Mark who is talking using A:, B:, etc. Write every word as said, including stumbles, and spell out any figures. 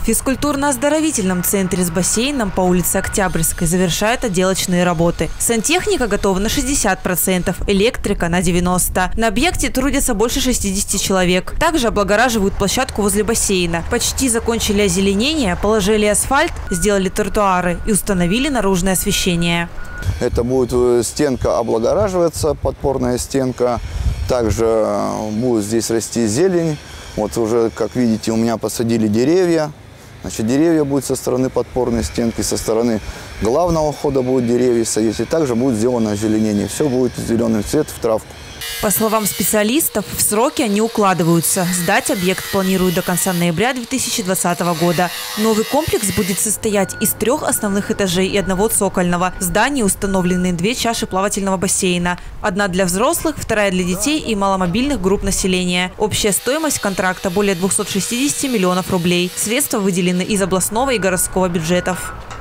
A: В физкультурно-оздоровительном центре с бассейном по улице Октябрьской завершают отделочные работы. Сантехника готова на шестьдесят процентов, электрика на девяносто процентов. На объекте трудятся больше шестидесяти человек. Также облагораживают площадку возле бассейна. Почти закончили озеленение, положили асфальт, сделали тротуары и установили наружное освещение.
B: Это будет стенка облагораживаться, подпорная стенка. Также будет здесь расти зелень. Вот уже, как видите, у меня посадили деревья. Значит, деревья будут со стороны подпорной стенки, со стороны главного входа будут деревья садить. И также будет сделано озеленение. Все будет зеленый цвет в травку.
A: По словам специалистов, в сроки они укладываются. Сдать объект планируют до конца ноября две тысячи двадцатого года. Новый комплекс будет состоять из трех основных этажей и одного цокольного. В здании установлены две чаши плавательного бассейна. Одна для взрослых, вторая для детей и маломобильных групп населения. Общая стоимость контракта более двухсот шестидесяти миллионов рублей. Средства выделены из областного и городского бюджетов.